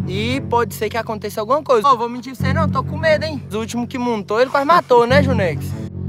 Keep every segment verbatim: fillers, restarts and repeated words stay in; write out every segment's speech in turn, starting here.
E pode ser que aconteça alguma coisa. Ô, vou mentir pra você não, tô com medo, hein? O último que montou, ele quase matou, né, Junex?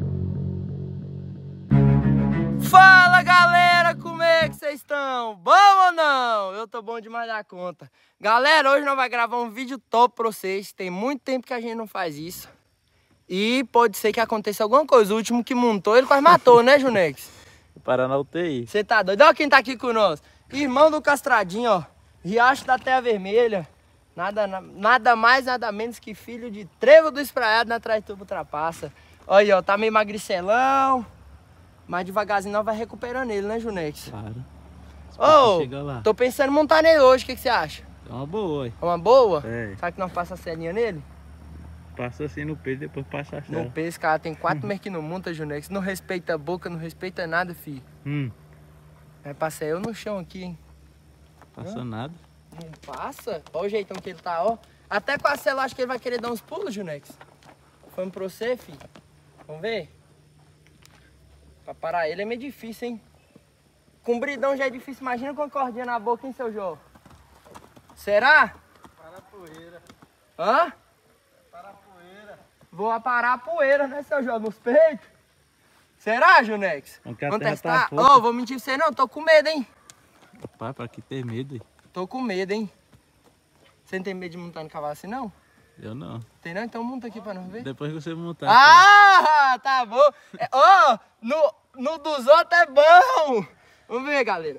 Fala, galera, como é que vocês estão? Bom ou não? Eu tô bom demais da conta. Galera, hoje nós vamos gravar um vídeo top pra vocês. Tem muito tempo que a gente não faz isso. E pode ser que aconteça alguma coisa. O último que montou, ele quase matou, né, Junex? Parar na U T I. Você tá doido? Olha quem tá aqui com nós. Irmão do Castradinho, ó. Riacho da Terra Vermelha. Nada, nada mais, nada menos que filho de Trevo do Espraiado na Traituba Ultrapassa. Olha aí, ó. Tá meio magricelão. Mas devagarzinho nós vai recuperando ele, né, Junex? Claro. Ô, chega lá. tô pensando em montar nele hoje. O que, que você acha? É uma boa, hein? É uma boa? É. Sabe que nós passamos a selinha nele? Passa assim no peito, depois passa a No peito, esse cara tem quatro meses que não monta, Junex. Não respeita a boca, não respeita nada, filho. Hum. Vai passar eu no chão aqui, hein? Passa Hã? nada. Não passa? Olha o jeitão que ele tá, ó. Até com a cela, acho que ele vai querer dar uns pulos, Junex. Vamos pra você, filho. Vamos ver? Pra parar ele é meio difícil, hein? Com bridão já é difícil. Imagina com a cordinha na boca, hein, seu João? Será? Para a poeira. Hã? Para a poeira. Vou aparar a poeira, né, seu João? Nos peitos? Será, Junex? Vamos testar? Ô, tá oh, vou mentir pra você não, tô com medo, hein? Pai, pra que ter medo, hein? Tô com medo, hein? Você não tem medo de montar no cavalo assim, não? Eu não. Tem não? Então monta aqui pra nós ver. Depois que você montar. Ah, tá bom. Ó, é, oh, no, no dos outros é bom. Vamos ver, galera.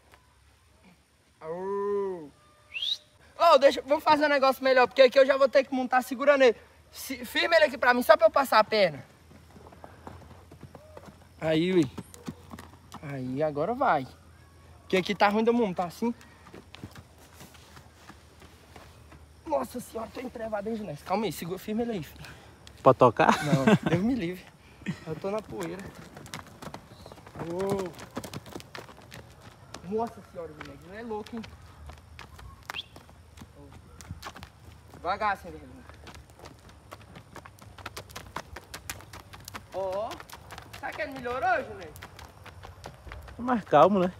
Oh, deixa, vamos fazer um negócio melhor, porque aqui eu já vou ter que montar segurando ele. Se, firma ele aqui pra mim, só pra eu passar a perna. Aí, ui. Aí, agora vai. Porque aqui tá ruim de eu montar assim. Nossa senhora, tô entrevado, hein, Junex? Calma aí, segura, firma ele aí, filho. Pode tocar? Não, Deus me livre. Eu tô na poeira. Oh. Nossa senhora, Junex, não é louco, hein? Oh. Devagar, sem vergonha. Ó. Oh. Será que ele melhorou, Junex? Mais calmo, né?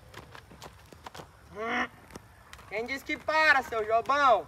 Quem disse que para, seu Jobão?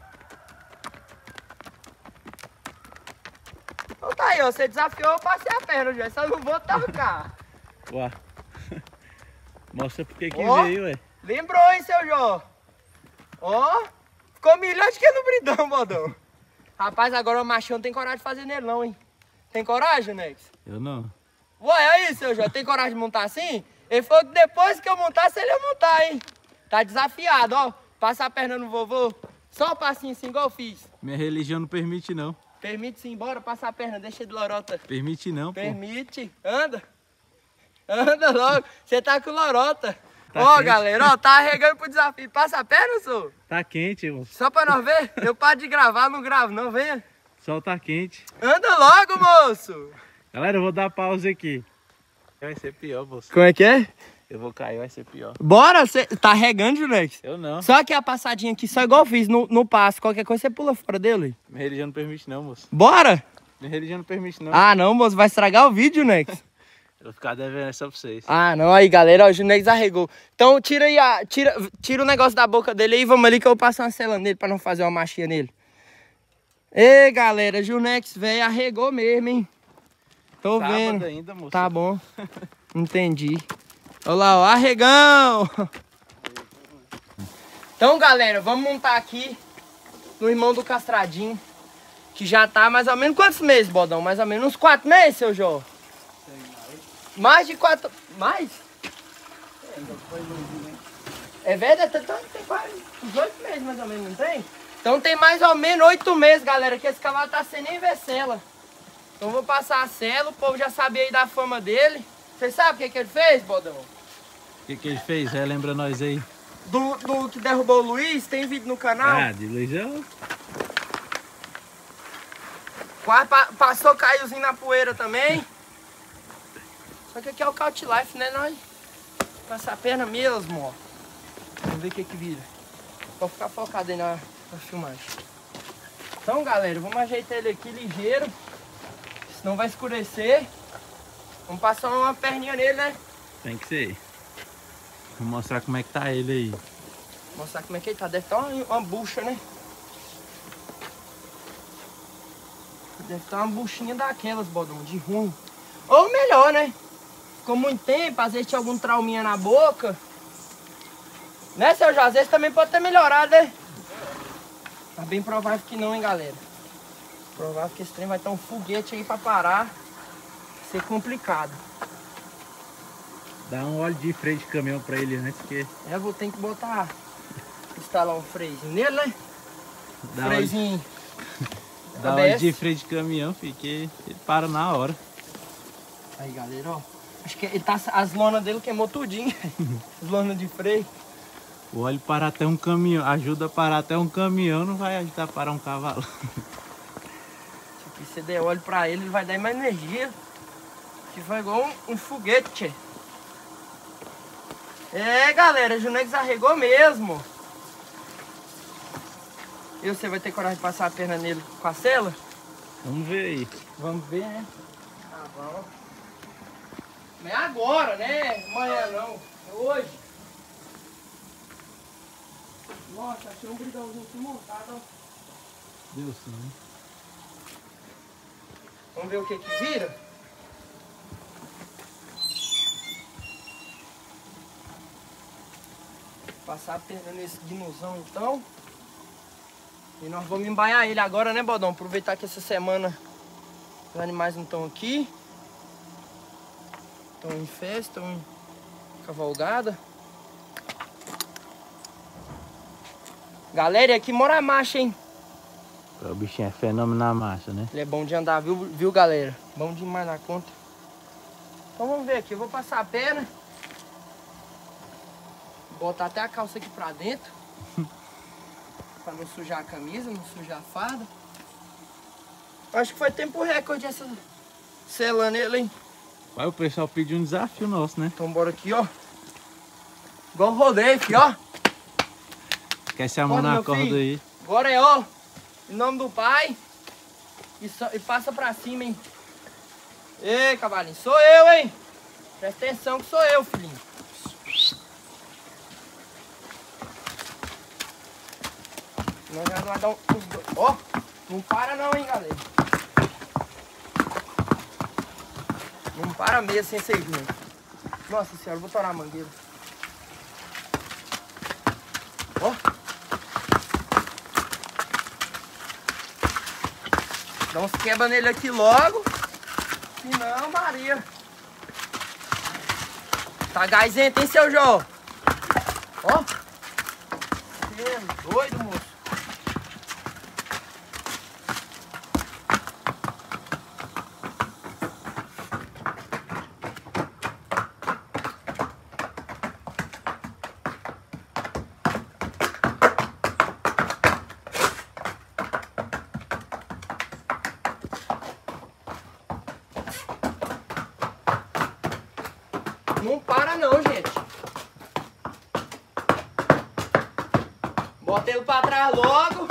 Então tá aí, ó. Você desafiou, eu passei a perna, Junex. Só não vou tocar. Ué. Mostra porque que oh. veio, ué. Lembrou, hein, seu Jó? Ó. Oh. Ficou melhor do que no bridão, bodão. Rapaz, agora o machão não tem coragem de fazer nele, não, hein? Tem coragem, Junex? Eu não. Ué, aí, seu Jó, tem coragem de montar assim? Ele falou que depois que eu montasse, ele ia montar, hein? Tá desafiado, ó. Passa a perna no vovô. Só um passinho assim, igual eu fiz. Minha religião não permite, não. Permite sim, bora, passa a perna, deixa de lorota. Permite não, Permite, pô. Anda. Anda logo, você tá com lorota. Tá ó, quente. galera, ó, tá arregando pro desafio. Passa a perna, senhor? Tá quente, moço. Só pra nós ver? Eu paro de gravar, não gravo, não, venha. Sol tá quente. Anda logo, moço. Galera, eu vou dar pausa aqui. Vai ser pior, moço. Como é que é? Eu vou cair, vai ser pior. Bora, você tá regando, Junex? Eu não. Só que a passadinha aqui, só igual eu fiz no, no passo. Qualquer coisa você pula fora dele. Minha religião não permite não, moço. Bora? Minha religião não permite não. Ah, não, moço, vai estragar o vídeo, Junex. Eu vou ficar devendo essa pra vocês. Ah, não, aí, galera, ó, o Junex arregou. Então tira aí, a, tira, tira o negócio da boca dele aí, vamos ali que eu vou passar uma cela nele pra não fazer uma machinha nele. Ê, galera, Junex, velho, arregou mesmo, hein? Tô Sábado vendo. ainda, moço. Tá bom. Entendi. Olha lá, ó, arregão. Então, galera, vamos montar aqui no irmão do Castradinho, que já tá mais ou menos quantos meses, Bodão? Mais ou menos uns quatro meses, seu Jó? Mais de quatro... Mais? É verdade, então tem quase uns oito meses mais ou menos, não tem? Então tem mais ou menos oito meses, galera, que esse cavalo tá sem nem ver cela. Então vou passar a cela, o povo já sabia aí da fama dele. Você sabe o que, que ele fez, Bodão? O que, que ele fez? É, lembra nós aí. Do, do que derrubou o Luiz, tem vídeo no canal? Ah, de Luiz eu... Quase pa passou caiozinho na poeira também. Só que aqui é o Couch Life, né? Nós passar a perna mesmo, ó. Vamos ver o que que vira. Vou ficar focado aí na, na filmagem. Então, galera, vamos ajeitar ele aqui ligeiro. Senão vai escurecer. Vamos passar uma perninha nele, né? Tem que ser. Vou mostrar como é que tá ele aí. Mostrar como é que ele tá. Deve estar uma, uma bucha, né? Deve estar uma buchinha daquelas, bodão, de ruim. Ou melhor, né? Ficou muito tempo, às vezes tinha algum trauminha na boca. Né, seu Jorge? Às vezes também pode ter melhorado, né? Tá bem provável que não, hein, galera? Provável que esse trem vai ter um foguete aí pra parar. Vai ser complicado. Dá um óleo de freio de caminhão pra ele antes que... É, eu vou ter que botar... Instalar um freiozinho nele, né? Dá Freiozinho... Dá óleo de freio de caminhão, filho, que ele para na hora. Aí, galera, ó. Acho que ele tá, as lonas dele queimou tudinho. As lonas de freio. O óleo para até um caminhão, ajuda a parar até um caminhão, não vai ajudar a parar um cavalo. Se você der óleo pra ele, ele vai dar mais energia. Que vai igual um, um foguete. É, galera, o Junex arregou mesmo. E você vai ter coragem de passar a perna nele com a sela? Vamos ver aí. Vamos ver, né? Tá bom. Não é agora, né? Amanhã não. É hoje. Nossa, achei um bridãozinho aqui montado, ó. Deus, sim. Vamos ver o que que vira? Passar a perna nesse guinozão, então. E nós vamos embaiar ele agora, né, Bodão? Aproveitar que essa semana os animais não estão aqui. Estão em festa, estão em cavalgada. Galera, e aqui mora a marcha, hein? O bichinho é fenômeno na marcha, né? Ele é bom de andar, viu, viu, galera? Bom demais na conta. Então vamos ver aqui. Eu vou passar a perna. Botar até a calça aqui pra dentro. Pra não sujar a camisa, não sujar a farda. Acho que foi tempo recorde essa sela nele, hein? Vai, o pessoal pediu um desafio nosso, né? Então bora aqui, ó. Igual rodeio aqui, ó. Esquece a mão na corda aí. Agora é, ó. Em nome do Pai. E, so, e passa pra cima, hein? Ei, cavalinho. Sou eu, hein? Presta atenção que sou eu, filhinho. Nós já vai dar um... Ó, não para não, hein, galera. Não para mesmo sem ser junto. Nossa senhora, vou torar a mangueira. Ó. Dá uns quebra nele aqui logo. Se não, Maria. Tá gazento, hein, seu João? Ó. Você é doido, moço. Não para não, gente. Bota ele pra trás logo.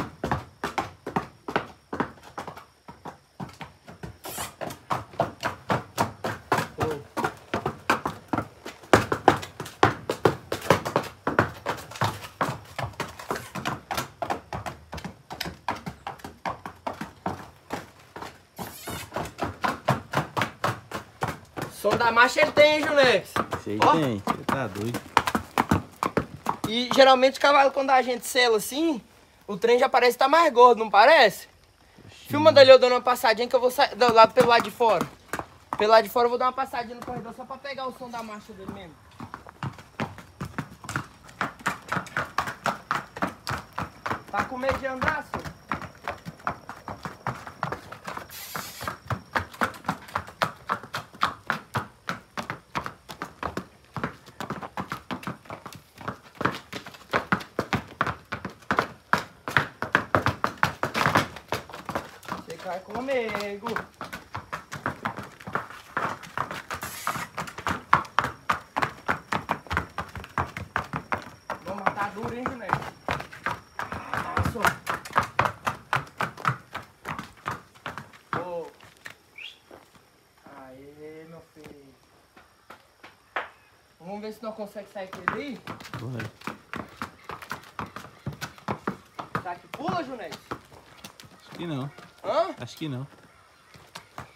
Som da marcha ele tem, hein, Junex? Sei que tem, você tá doido. E geralmente o cavalo, quando a gente sela assim, o trem já parece estar mais gordo, não parece? Oxi. Filma dali eu dando uma passadinha que eu vou sair do lado, pelo lado de fora. Pelo lado de fora eu vou dar uma passadinha no corredor só pra pegar o som da marcha dele mesmo. Tá com medo de andar, senhor? Vai comigo. Vou matar duro, hein, Junex? Nossa. Oh. Aê, meu filho. Vamos ver se nós conseguimos sair com ele aí. Bora. Será que pula, Junex? Acho que não. Hã? Acho que não.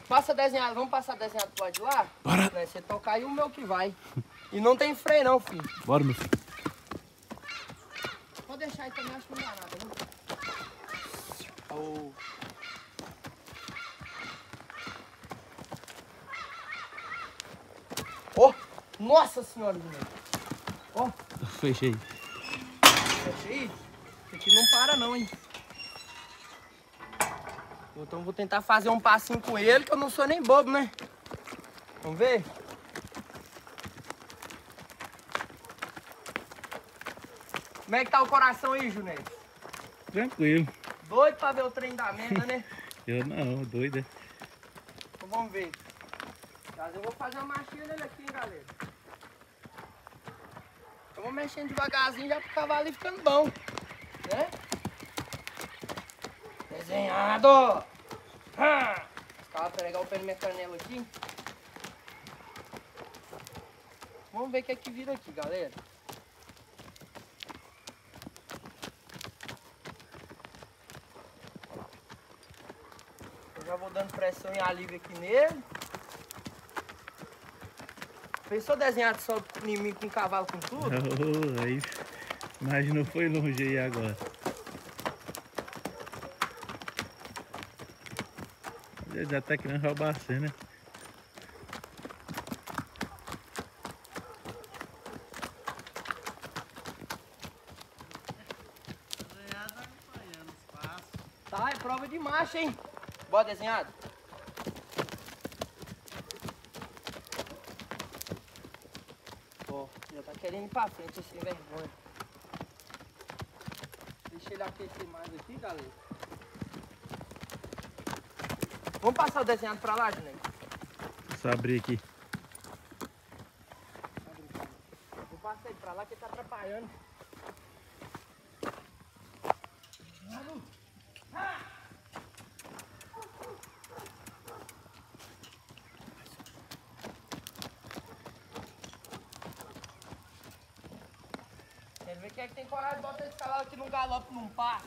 Passa desenhado, vamos passar desenhado pro lado de lá? Bora. Né? Você tocar aí o meu que vai. E não tem freio não, filho. Bora, meu filho. Pode deixar aí também, acho que não dá nada, né? Oh. Oh, nossa senhora, menino. Ó. Oh. Fechei. Fechei? Esse aqui não para não, hein? Então vou tentar fazer um passinho com ele, que eu não sou nem bobo, né? Vamos ver? Como é que tá o coração aí, Junete? Tranquilo. Doido pra ver o trem da merda, né? Eu não, doido. Então vamos ver. Mas eu vou fazer uma marchinha nele aqui, hein, galera. Eu vou mexendo devagarzinho já pro cavalo ir ficando bom, né? Desenhado! Ah! Os caras pegar o pé na minha canela aqui. Vamos ver o que é que vira aqui, galera. Eu já vou dando pressão e alívio aqui nele. Pensou desenhado só em mim com cavalo com tudo? Oh, aí, imaginou, foi longe aí agora. Ele já tá querendo roubar você, né? Tá, é prova de marcha, hein? Bora desenhado. Ó, já tá querendo ir pra frente, sem vergonha. Deixa ele aquecer mais aqui, galera. Vamos passar o desenhado pra lá, Juninho? Só abrir aqui. Vou passar ele pra lá que ele tá atrapalhando. Quero ver quem é que tem coragem de botar esse cavalo aqui num galope, num passo.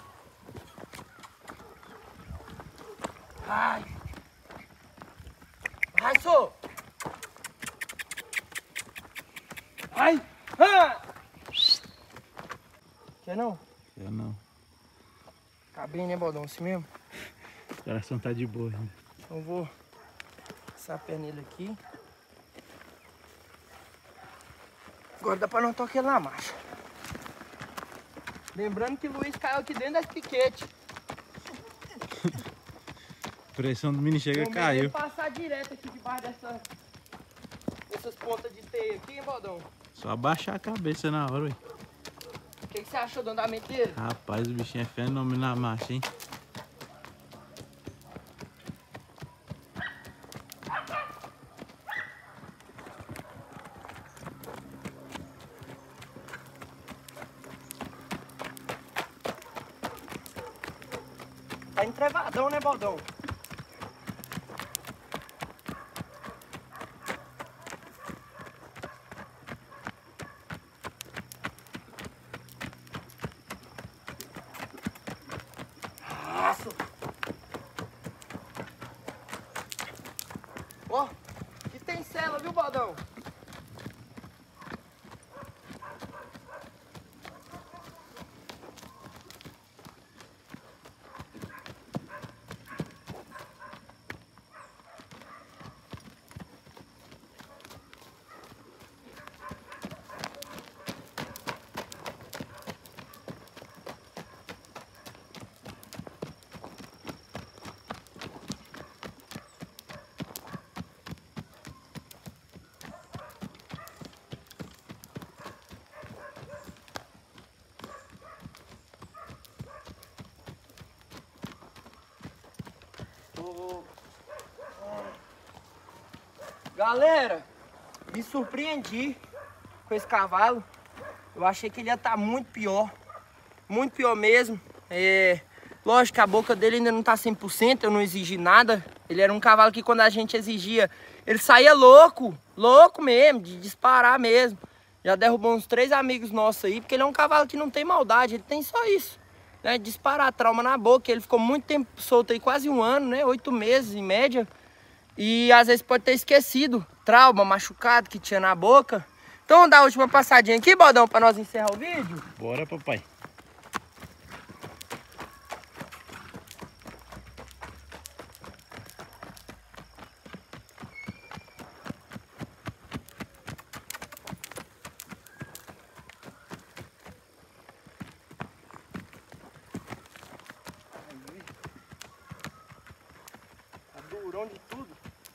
Ai! Ai, sou! Ai! Ah! Quer não? Eu não. Tá bem, né, Baldão? Assim mesmo? O coração tá de boa ainda. Então eu vou passar a pé nele aqui. Agora dá pra não tocar ele na marcha. Lembrando que o Luiz caiu aqui dentro das piquetes. A pressão do mini chega caiu. Eu vou passar direto aqui debaixo dessa, dessas pontas de teia aqui, hein, Baldão? Só abaixar a cabeça na hora, ué. O que, que você achou do andamento dele? Rapaz, o bichinho é fenômeno na marcha, hein? Tá entrevadão, né, Baldão? Nossa! Ó, aqui tem cela, viu, Baldão? Galera, me surpreendi com esse cavalo. Eu achei que ele ia estar muito pior. Muito pior mesmo. É, lógico que a boca dele ainda não está cem por cento, eu não exigi nada. Ele era um cavalo que quando a gente exigia, ele saía louco. Louco mesmo, de disparar mesmo. Já derrubou uns três amigos nossos aí, porque ele é um cavalo que não tem maldade, ele tem só isso. Né, disparar, trauma na boca. Ele ficou muito tempo solto aí, quase um ano, né? Oito meses em média. E às vezes pode ter esquecido, trauma, machucado que tinha na boca. Então vamos dar a última passadinha aqui, Bodão, pra nós encerrar o vídeo? Bora, papai. Tá durão de tudo.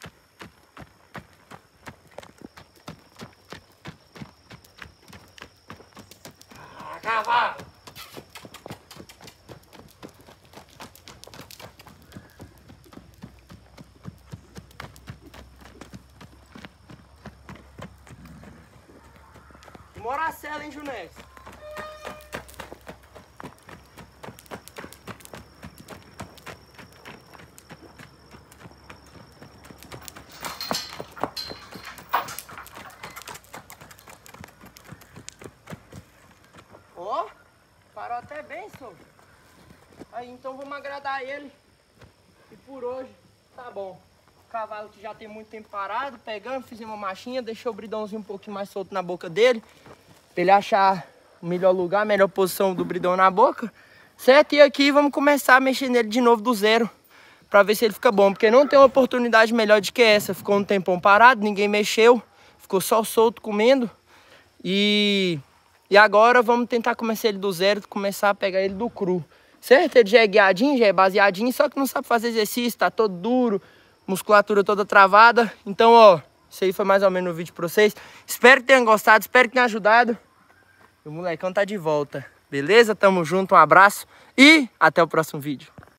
Ah, cavalo! Moracela, hein, Junex? Ó, parou até bem, senhor. Aí, então vamos agradar ele. E por hoje, tá bom. O cavalo que já tem muito tempo parado, pegamos, fizemos uma machinha, deixou o bridãozinho um pouquinho mais solto na boca dele. Pra ele achar o melhor lugar, a melhor posição do bridão na boca. Certo? E aqui vamos começar a mexer nele de novo do zero. Pra ver se ele fica bom. Porque não tem uma oportunidade melhor do que essa. Ficou um tempão parado, ninguém mexeu. Ficou só solto comendo. E... E agora vamos tentar começar ele do zero, começar a pegar ele do cru. Certo? Ele já é guiadinho, já é baseadinho, só que não sabe fazer exercício, tá todo duro, musculatura toda travada. Então, ó, isso aí foi mais ou menos o vídeo pra vocês. Espero que tenham gostado, espero que tenham ajudado. O molecão tá de volta, beleza? Tamo junto, um abraço e até o próximo vídeo.